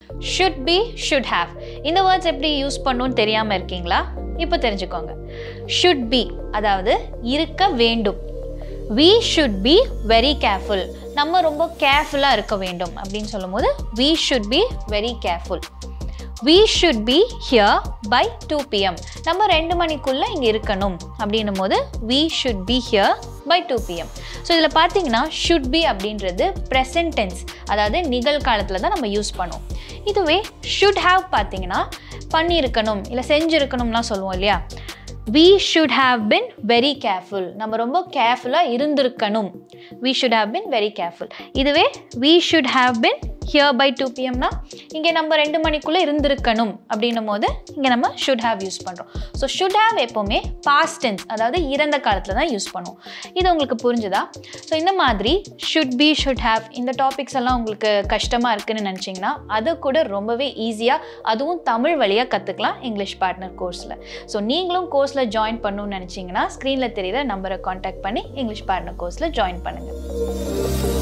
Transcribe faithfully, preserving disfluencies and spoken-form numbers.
should be, should have. இந்த words எப்படி use பண்ணணும்னு தெரியாமல் இருக்கீங்களா? இப்போ தெரிஞ்சுக்கோங்க. should be அதாவது இருக்க வேண்டும். we should be very careful. நம்ம ரொம்ப கேர்ஃபுல்லாக இருக்க வேண்டும் அப்படின்னு சொல்லும்போது we should be very careful. we should be here by two p m நம்ம ரெண்டு மணிக்குள்ளே இங்கே இருக்கணும் அப்படின்னும் போது we should be here by two p m so இதில் பார்த்தீங்கன்னா should be அப்படின்றது present tense, அதாவது நிகழ்காலத்தில் தான் நம்ம யூஸ் பண்ணுவோம். இதுவே should have பார்த்தீங்கன்னா பண்ணியிருக்கணும் இல்லை செஞ்சுருக்கணும்லாம் சொல்லுவோம் இல்லையா? we should have been very careful. நம்ம ரொம்ப கேர்ஃபுல்லாக இருந்திருக்கணும். we should have been very careful. இதுவே we should have been here by two p m னா இங்கே நம்ம ரெண்டு மணிக்குள்ளே இருந்திருக்கணும் அப்படின்னும் போது இங்கே நம்ம should have யூஸ் பண்ணுறோம். ஸோ should have எப்போவுமே past tense, அதாவது இறந்த காலத்தில் தான் யூஸ் பண்ணுவோம். இது உங்களுக்கு புரிஞ்சுதா? ஸோ இந்த மாதிரி should be, should have இந்த டாபிக்ஸ் எல்லாம் உங்களுக்கு கஷ்டமாக இருக்குதுன்னு நினச்சிங்கன்னா அதை கூட ரொம்பவே ஈஸியாக அதுவும் தமிழ் வழியாக கற்றுக்கலாம் இங்கிலீஷ் பார்ட்னர் கோர்ஸில். ஸோ நீங்களும் கோர்ஸில் ஜாயின் பண்ணணும்னு நினச்சிங்கன்னா ஸ்க்ரீனில் தெரியுற நம்பரை காண்டாக்ட் பண்ணி இங்கிலீஷ் பார்ட்னர் கோர்ஸில் ஜாயின் பண்ணுங்கள்.